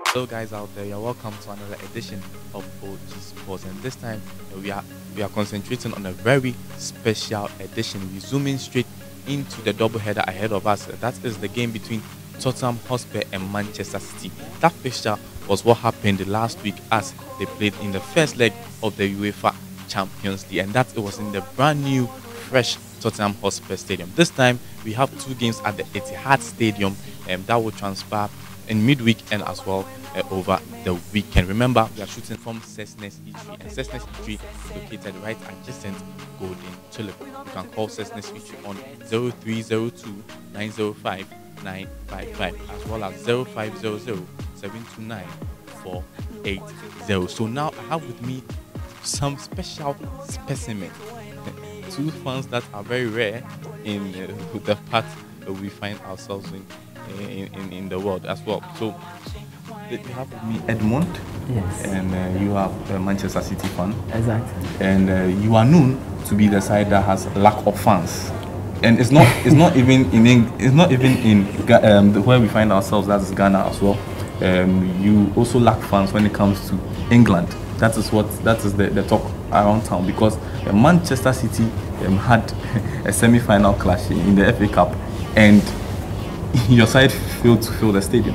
Hello guys out there, you're welcome to another edition of OG Sports, and this time we are concentrating on a very special edition. We're zooming straight into the doubleheader ahead of us. That is the game between Tottenham Hotspur and Manchester City. That fixture was what happened last week as they played in the first leg of the UEFA Champions League, and that it was in the brand new, fresh Tottenham Hotspur Stadium. This time we have two games at the Etihad Stadium, and that will transpire in midweek and as well over the weekend. Remember, we are shooting from Cessnes Eatery, and Cessnes Eatery is located right adjacent Golden Tulip. You can call Cessnes Eatery on 0302 905 955 as well as 0500 729 480. So now I have with me some special specimen, two fans that are very rare in the part we find ourselves in the world as well. So you have with me Edmond, yes, and you are a Manchester City fan. Exactly. And you are known to be the side that has lack of fans. And it's not even in where we find ourselves, that's Ghana as well. You also lack fans when it comes to England. That is the talk around town, because Manchester City had a semi-final clash in the FA Cup, and your side failed to fill the stadium.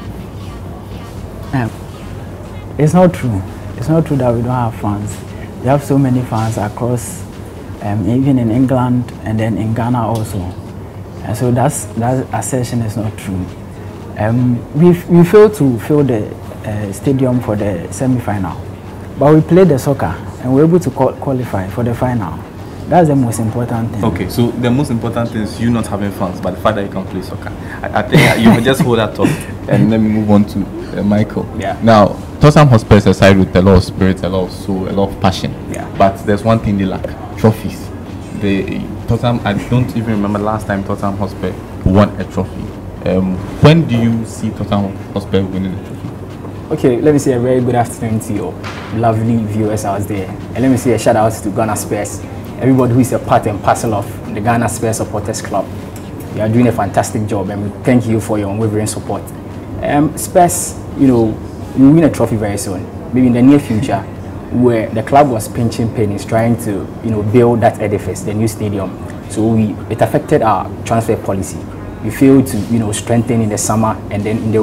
It's not true. It's not true that we don't have fans. We have so many fans across, even in England and then in Ghana also. And so that assertion is not true. We failed to fill the stadium for the semi-final, but we played the soccer and we were able to qualify for the final. That's the most important thing. Okay, so the most important thing is you not having fans, but the fact that you can play soccer. I think you just hold that thought, and let me move on to Michael. Yeah. Now, Tottenham Hotspur is a side with a lot of spirit, a lot of soul, a lot of passion. Yeah. But there's one thing they lack: trophies. Tottenham. I don't even remember last time Tottenham Hotspur won a trophy. When do you see Tottenham Hotspur winning a trophy? Okay, let me say a very good afternoon to your lovely viewers out there, and let me say a shout out to Ghana Spurs. Everybody who is a part and parcel of the Ghana Spurs Supporters Club. You are doing a fantastic job, and we thank you for your unwavering support. Spurs, we win a trophy very soon, maybe in the near future, where the club was pinching pennies trying to, build that edifice, the new stadium. So it affected our transfer policy. We failed to, strengthen in the summer and then in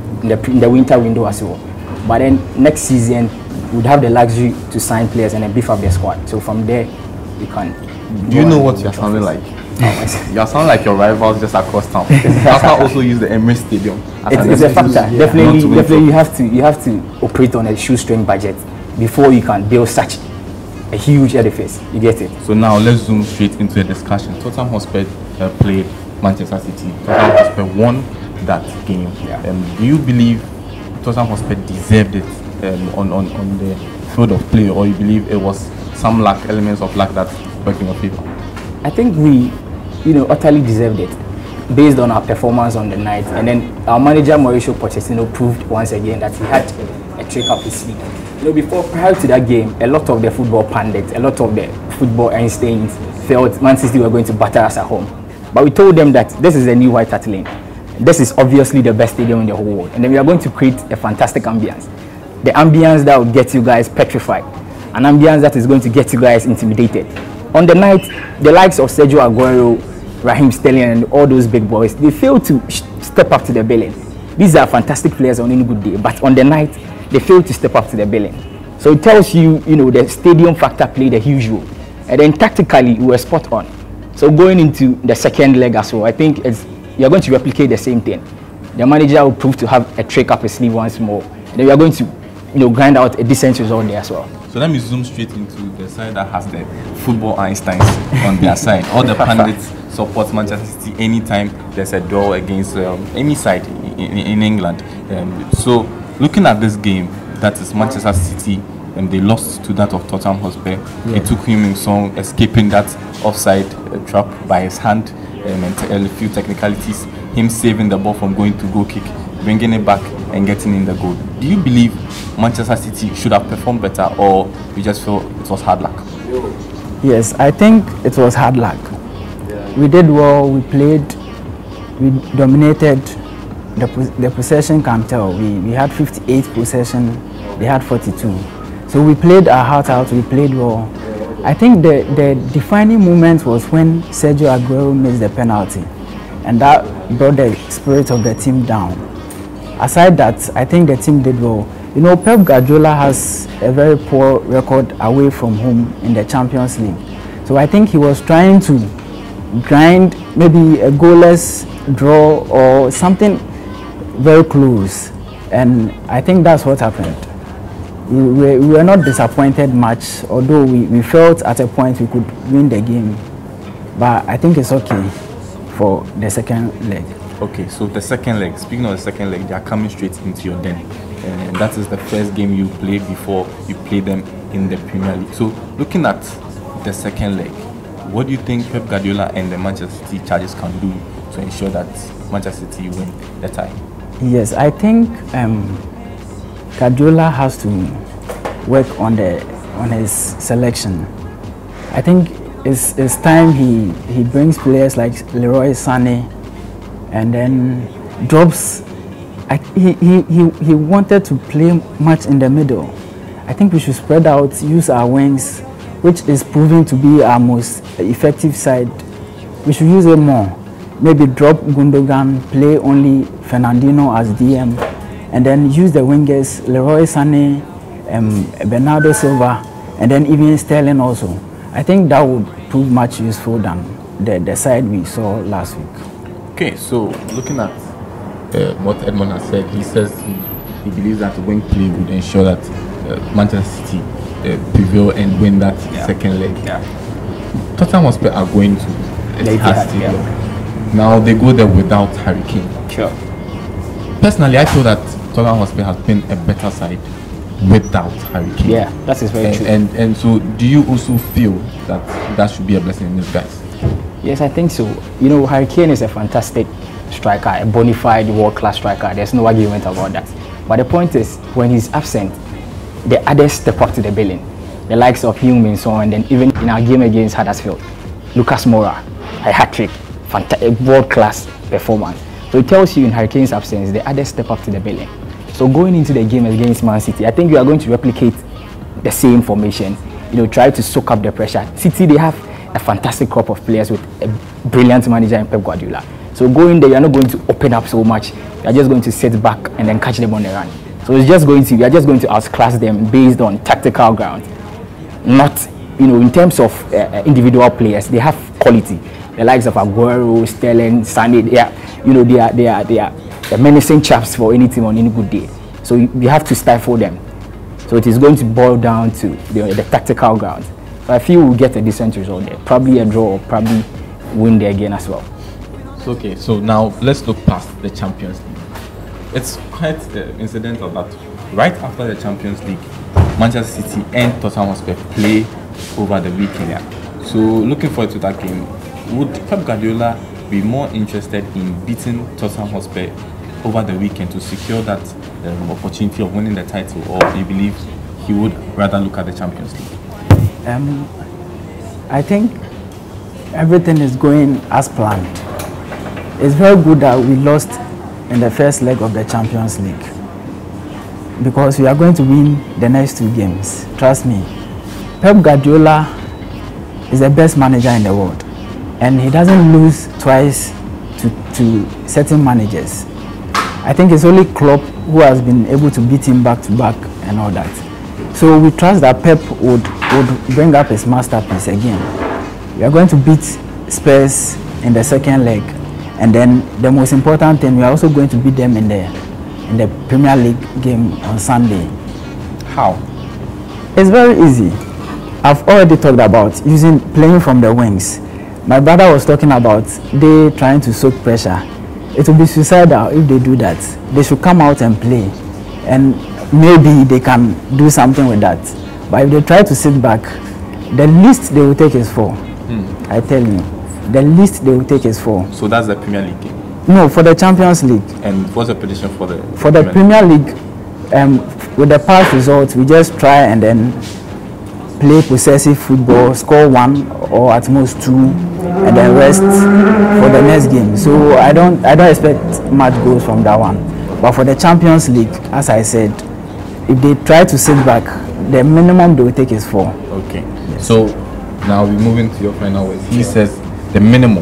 the winter window as well. But then next season, we'd have the luxury to sign players and then beef up the squad. So from there, we can. Do you know what you're sounding like? You sound like your rivals just across town. Arsenal also use the Emirates Stadium. It's a factor. Yeah. Definitely, you have to operate on a shoestring budget before you can build such a huge edifice. You get it? So now let's zoom straight into the discussion. Tottenham Hotspur played Manchester City. Tottenham Hotspur won that game. Yeah. Do you believe Tottenham Hotspur deserved it on the field of play, or you believe it was some elements of luck that worked in your favor? I think we, utterly deserved it based on our performance on the night, and then our manager Mauricio Pochettino proved once again that he had a trick up his sleeve. Prior to that game, a lot of the football pundits, a lot of the football Einsteins felt Man City were going to batter us at home, but we told them that this is a new White Hart Lane. This is obviously the best stadium in the whole world, and then we are going to create a fantastic ambience. The ambience that will get you guys petrified, an ambience that is going to get you guys intimidated. On the night, the likes of Sergio Aguero, Raheem Sterling, and all those big boys, they failed to step up to the billing. These are fantastic players on any good day, but on the night, they failed to step up to the billing. So it tells you, the stadium factor played a huge role. And then tactically, we were spot on. So going into the second leg as well, I think you're going to replicate the same thing. The manager will prove to have a trick up his sleeve once more. And then we are going to, grind out a decent result there as well. So let me zoom straight into the side that has the football Einsteins on their side. All the pundits support Manchester City anytime there's a draw against any side in England. So looking at this game, that is Manchester City, and they lost to that of Tottenham Hotspur. Yeah. It took Heung-min Son escaping that offside trap by his hand, and a few technicalities, him saving the ball from going to goal kick, bringing it back and getting in the goal. Do you believe Manchester City should have performed better, or you just feel it was hard luck? Yes, I think it was hard luck. We did well, we played, we dominated, the possession can tell. We had 58 possession, they had 42. So we played our heart out, we played well. I think the defining moment was when Sergio Aguero missed the penalty, and that brought the spirit of the team down. Aside that, I think the team did well. You know, Pep Guardiola has a very poor record away from home in the Champions League. So I think he was trying to grind maybe a goalless draw or something very close. And I think that's what happened. We were not disappointed much, although we felt at a point we could win the game. But I think it's okay for the second leg. Okay, so the second leg, speaking of the second leg, they are coming straight into your den. And that is the first game you played before you played them in the Premier League. So looking at the second leg, what do you think Pep Guardiola and the Manchester City Chargers can do to ensure that Manchester City win the tie? Yes, I think Guardiola has to work on his selection. I think it's time he brings players like Leroy Sané and then drops. He wanted to play much in the middle. I think we should spread out, use our wings, which is proving to be our most effective side. We should use it more. Maybe drop Gundogan, play only Fernandinho as DM, and then use the wingers, Leroy Sané, Bernardo Silva, and then even Sterling also. I think that would prove much useful than the side we saw last week. Okay, so looking at what Edmond has said, he says he believes that wing play would ensure that Manchester City prevail and win that second leg. Yeah. Tottenham Hotspur are going to Etihad Stadium. Now they go there without Harry Kane. Sure. Personally, I feel that Tottenham Hotspur has been a better side without Harry Kane. Yeah, that is very true. And so, do you also feel that that should be a blessing in disguise? Yes, I think so. You know, Harry Kane is a fantastic striker, a bona fide world-class striker. There's no argument about that. But the point is, when he's absent, the others step up to the billing. The likes of Heung-min Son, and then even in our game against Huddersfield, Lucas Moura, a hat-trick, a world-class performance. So it tells you in Harry Kane's absence, the others step up to the billing. So going into the game against Man City, I think we are going to replicate the same formation. You know, try to soak up the pressure. City, they have a fantastic crop of players with a brilliant manager in Pep Guardiola. So going there, you are not going to open up so much. You are just going to sit back and then catch them on the run. So it's just going to, we are just going to outclass them based on tactical ground. Not, you know, in terms of individual players, they have quality. The likes of Aguero, Sterling, Sané, they are menacing chaps for any team on any good day. So you have to stifle them. So it is going to boil down to the tactical ground. So I feel we'll get a decent result there. Probably a draw or probably win there again as well. Okay, so now let's look past the Champions League. It's quite incidental that right after the Champions League, Manchester City and Tottenham Hotspur play over the weekend. So looking forward to that game, would Pep Guardiola be more interested in beating Tottenham Hotspur over the weekend to secure that opportunity of winning the title, or do you believe he would rather look at the Champions League? I think everything is going as planned. It's very good that we lost in the first leg of the Champions League, because we are going to win the next two games. Trust me. Pep Guardiola is the best manager in the world, and he doesn't lose twice to certain managers. I think it's only Klopp who has been able to beat him back to back and all that. So we trust that Pep would bring up his masterpiece again. We are going to beat Spurs in the second leg, and then the most important thing, we are also going to beat them in the Premier League game on Sunday. How? It's very easy. I've already talked about playing from the wings. My brother was talking about they trying to soak pressure. It will be suicidal if they do that. They should come out and play, and maybe they can do something with that. But if they try to sit back, the least they will take is 4. I tell you, the least they will take is 4. So that's the Premier League game? No, for the Champions League. And what's the prediction for the Premier League? With the past results, we just try and then play possessive football, score 1 or at most 2, and then rest for the next game. So I don't expect much goals from that one. But for the Champions League, as I said, if they try to sit back, the minimum they will take is 4. Okay. Yes. So now we're moving to your final words. He says the minimum.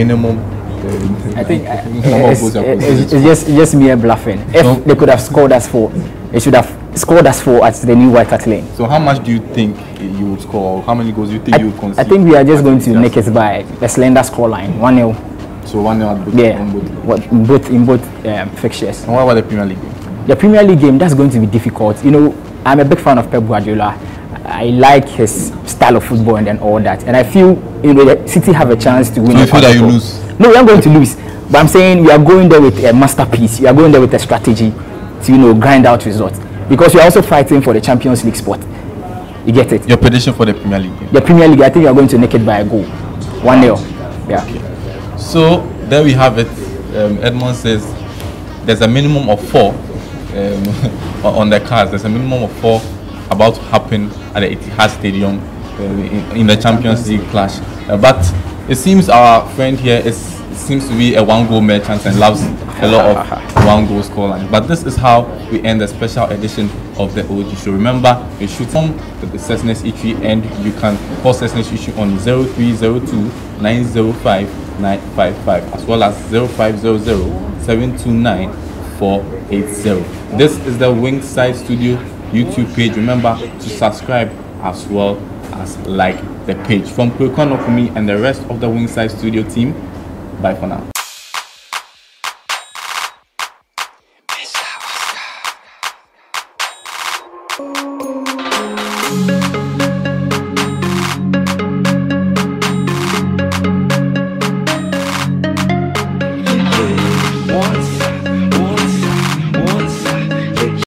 I think it's just mere bluffing. If they could have scored us 4, they should have scored us 4 at the new White Hart Lane. So how much do you think you would score? How many goals do you think you would concede? I think we are just going to make it by a slender scoreline, 1-0. So 1-0 at both. Yeah, in both fixtures. And what about the Premier League game? The Premier League game, that's going to be difficult. You know, I'm a big fan of Pep Guardiola. I like his style of football and then all that. And I feel, you know, that City have a chance to win. So you feel that you lose? No, we are going to lose. But I'm saying you are going there with a masterpiece. You are going there with a strategy to, you know, grind out results. Because you are also fighting for the Champions League spot. You get it? Your prediction for the Premier League game? The Premier League, I think you are going to nick it by a goal. 1-0. Yeah. Okay. So there we have it. Edmond says there's a minimum of 4 on the cards. There's a minimum of 4 about to happen at the Etihad Stadium in the Champions League clash. But it seems our friend here seems to be a 1-goal merchant and loves a lot of 1-goal scoreline. But this is how we end the special edition of the OG show. Remember, you should come to the Sesnes Eatery and you can call Sesnes Eatery on 0302 905 955 as well as 0500 729 480. This is the Wingside Studio YouTube page. Remember to subscribe as well as like the page. From Kwekwan Okumi and the rest of the Wingside Studio team, bye for now.